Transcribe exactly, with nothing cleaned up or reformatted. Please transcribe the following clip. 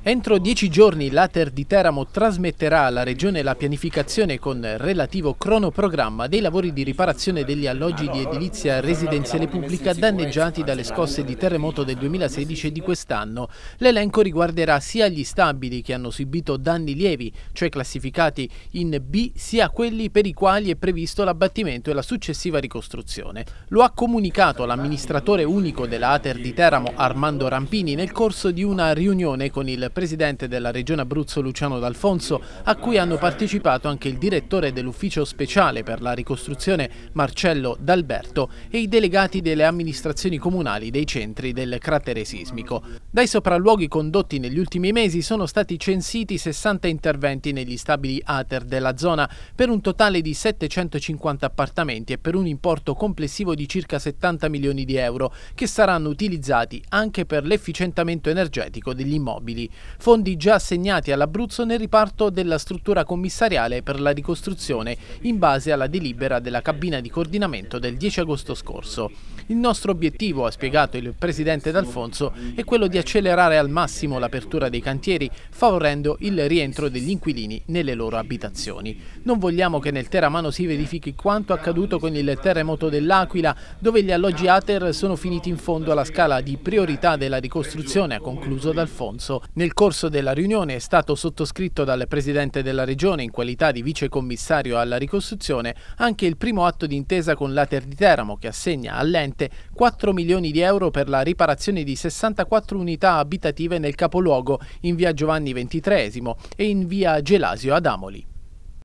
Entro dieci giorni l'Ater di Teramo trasmetterà alla Regione la pianificazione con relativo cronoprogramma dei lavori di riparazione degli alloggi di edilizia residenziale pubblica danneggiati dalle scosse di terremoto del duemilasedici e di quest'anno. L'elenco riguarderà sia gli stabili che hanno subito danni lievi, cioè classificati in B, sia quelli per i quali è previsto l'abbattimento e la successiva ricostruzione. Lo ha comunicato l'amministratore unico della Ater di Teramo, Armando Rampini, nel corso di una riunione con il presidente della Regione Abruzzo Luciano D'Alfonso, a cui hanno partecipato anche il direttore dell'ufficio speciale per la ricostruzione Marcello D'Alberto e i delegati delle amministrazioni comunali dei centri del cratere sismico. Dai sopralluoghi condotti negli ultimi mesi sono stati censiti sessanta interventi negli stabili Ater della zona per un totale di settecentocinquanta appartamenti e per un importo complessivo di circa settanta milioni di euro che saranno utilizzati anche per l'efficientamento energetico degli immobili. Fondi già assegnati all'Abruzzo nel riparto della struttura commissariale per la ricostruzione in base alla delibera della cabina di coordinamento del dieci agosto scorso. Il nostro obiettivo, ha spiegato il presidente D'Alfonso, è quello di accelerare al massimo l'apertura dei cantieri, favorendo il rientro degli inquilini nelle loro abitazioni. Non vogliamo che nel Teramano si verifichi quanto accaduto con il terremoto dell'Aquila, dove gli alloggi Ater sono finiti in fondo alla scala di priorità della ricostruzione, ha concluso D'Alfonso. Nel corso della riunione è stato sottoscritto dal presidente della regione, in qualità di vicecommissario alla ricostruzione, anche il primo atto d'intesa con l'Ater di Teramo, che assegna all'ente quattro milioni di euro per la riparazione di sessantaquattro unità abitative nel capoluogo, in via Giovanni ventitreesimo e in via Gelasio ad Amoli.